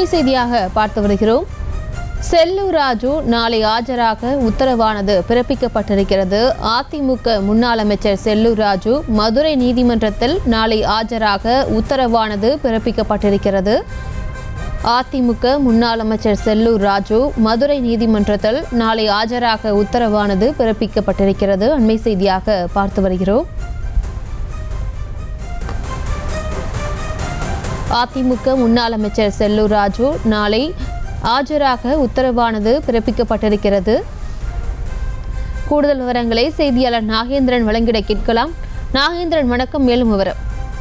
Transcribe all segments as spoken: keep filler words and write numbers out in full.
செய்தியாக பார்த்து வருகிறோம். செல்லூர் ராஜு நாளை ஆஜராக உத்தரவானது பிறப்பிக்கப்பட்டிருக்கிறது. அதிமுக முன்னாள் அமைச்சர் செல்லூர் ராஜு மதுரை நீதிமன்றத்தில் நாளை ஆஜராக உத்தரவானது பிறப்பிக்கப்பட்டிருக்கிறது. அதிமுக முன்னாள் அமைச்சர் செல்லூர் ராஜு மதுரை நீதிமன்றத்தில் நாளை ஆஜராக உத்தரவானது பிறப்பிக்கப்பட்டிருக்கிறது. அண்மை செய்தியாக பார்த்து வருகிறோம். அதிமுக முன்னாள் அமைச்சர் செல்லூர் ராஜு நாளை ஆஜராக உத்தரவானது பிறப்பிக்கப்பட்டிருக்கிறது. கூடுதல் விவரங்களை செய்தியாளர் நாகேந்திரன் வழங்கிட கேட்கலாம். நாகேந்திரன், வணக்கம். மேலும் விவரம்.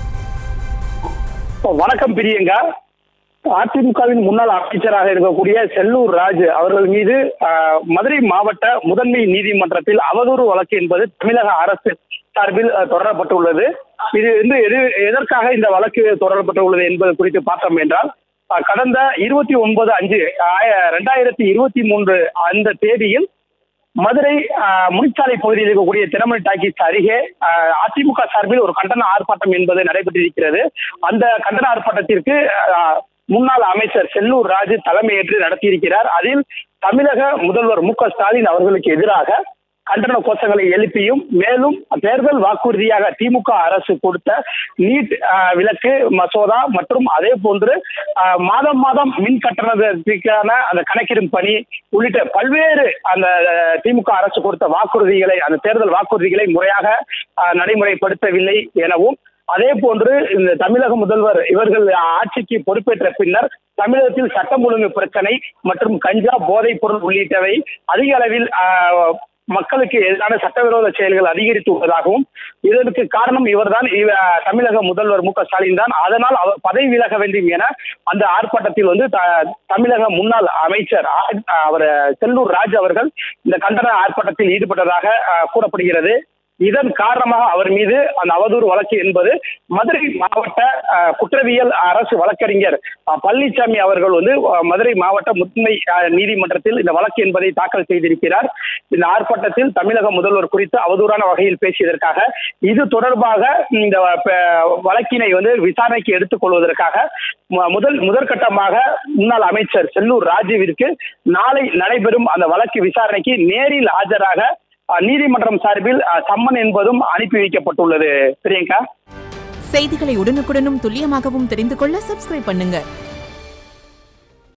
வணக்கம் பிரியங்கா. அதிமுகவின் முன்னாள் அமைச்சராக இருக்கக்கூடிய செல்லூர் ராஜு அவர்கள் மீது மதுரை மாவட்ட முதன்மை நீதிமன்றத்தில் அவதூறு வழக்கு என்பது தமிழக அரசு சார்பில் தொடரப்பட்டுள்ளது. இது வந்து எது எதற்காக இந்த வழக்கு தொடரப்பட்டுள்ளது என்பது குறித்து பார்த்தோம் என்றால், கடந்த இருபத்தி ஒன்பது அஞ்சு ரெண்டாயிரத்தி இருபத்தி மூன்று அந்த தேதியில் மதுரை முனிச்சாலை பகுதியில் இருக்கக்கூடிய தினமணி டாக்கீஸ் அருகே அதிமுக சார்பில் ஒரு கண்டன ஆர்ப்பாட்டம் என்பது நடைபெற்றிருக்கிறது. அந்த கண்டன ஆர்ப்பாட்டத்திற்கு முன்னாள் அமைச்சர் செல்லூர் ராஜு தலைமையேற்று நடத்தியிருக்கிறார். அதில் தமிழக முதல்வர் மு க ஸ்டாலின் அவர்களுக்கு எதிராக கண்டன கோஷங்களை எழுப்பியும், மேலும் தேர்தல் வாக்குறுதியாக திமுக அரசு கொடுத்த நீட் விலக்கு மசோதா மற்றும் அதே போன்று மாதம் மாதம் மின் கட்டணத்திற்கான அந்த கணக்கிடும் பணி உள்ளிட்ட பல்வேறு அந்த திமுக அரசு கொடுத்த வாக்குறுதிகளை, அந்த தேர்தல் வாக்குறுதிகளை முறையாக நடைமுறைப்படுத்தவில்லை எனவும், அதே போன்று இந்த தமிழக முதல்வர் இவர்கள் ஆட்சிக்கு பொறுப்பேற்ற பின்னர் தமிழகத்தில் சட்டம் ஒழுங்கு பிரச்சனை மற்றும் கஞ்சா போதைப் பொருள் உள்ளிட்டவை அதிக அளவில் மக்களுக்கு எதிரான சட்டவிரோத செயல்கள் அதிகரித்து உள்ளதாகவும், இதற்கு காரணம் இவர்தான், தமிழக முதல்வர் மு க ஸ்டாலின் தான், அதனால் அவர் பதவி விலக வேண்டும் என அந்த ஆர்ப்பாட்டத்தில் வந்து தமிழக முன்னாள் அமைச்சர் அவர் செல்லூர் ராஜு அவர்கள் இந்த கண்டன ஆர்ப்பாட்டத்தில் ஈடுபட்டதாக கூறப்படுகிறது. இதன் காரணமாக அவர் மீது அந்த அவதூறு வழக்கு என்பது மதுரை மாவட்ட குற்றவியல் அரசு வழக்கறிஞர் பழனிசாமி அவர்கள் வந்து மதுரை மாவட்ட முதன்மை நீதிமன்றத்தில் இந்த வழக்கு என்பதை தாக்கல் செய்திருக்கிறார். இந்த ஆர்ப்பாட்டத்தில் தமிழக முதல்வர் குறித்து அவதூறான வகையில் பேசியதற்காக இது தொடர்பாக இந்த வழக்கினை வந்து விசாரணைக்கு எடுத்துக் கொள்வதற்காக முதல் முதற்கட்டமாக முன்னாள் அமைச்சர் செல்லூர் ராஜுவிற்கு நாளை நடைபெறும் அந்த வழக்கு விசாரணைக்கு நேரில் ஆஜராக நீதிமன்றம் சார்பில் சம்மன் என்பதும் அனுப்பி வைக்கப்பட்டுள்ளது. பிரியங்கா, செய்திகளை உடனுக்குடனும் துல்லியமாகவும் தெரிந்து கொள்ள சப்ஸ்கிரைப் பண்ணுங்க.